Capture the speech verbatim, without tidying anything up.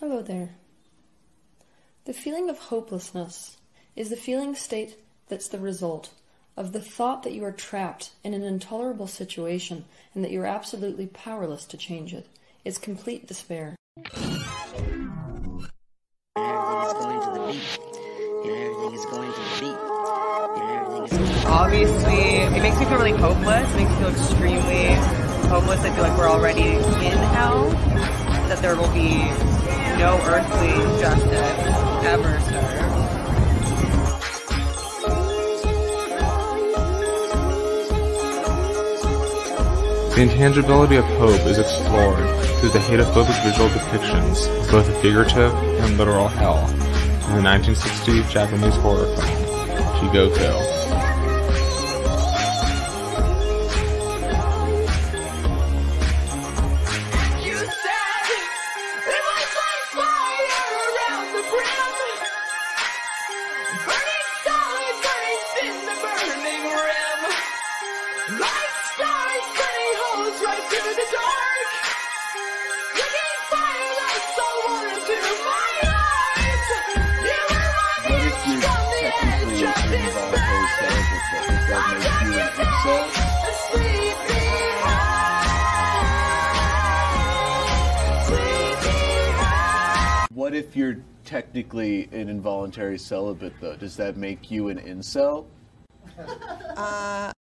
Hello there. The feeling of hopelessness is the feeling state that's the result of the thought that you are trapped in an intolerable situation and that you are absolutely powerless to change it. It's complete despair. Everything is going to the beat. You know, everything is going to the beat. You know, everything is Obviously, it makes me feel really hopeless. It makes me feel extremely hopeless. I feel like we're already in hell. That there will be no earthly justice ever served. The intangibility of hope is explored through the hateophobic visual depictions of both a figurative and literal hell in the nineteen sixty Japanese horror film, Jigoku. What if you're technically an involuntary celibate, though? Does that make you an incel? Uh...